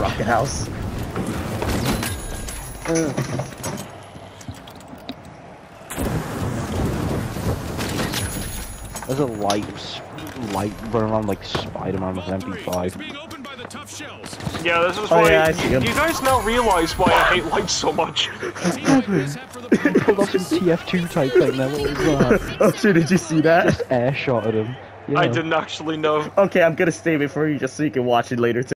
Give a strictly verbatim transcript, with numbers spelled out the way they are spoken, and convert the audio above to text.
rocket house. Uh. There's a light, light running around like Spider-Man with an M P five. Yeah, this is Oh, why yeah, I see you, him. you guys now realize why I hate lights so much. Pulled off some T F two type thing there, what was that? Oh shit, did you see that? Just air shot at him. Yeah. I didn't actually know. Okay, I'm gonna save it for you just so you can watch it later too.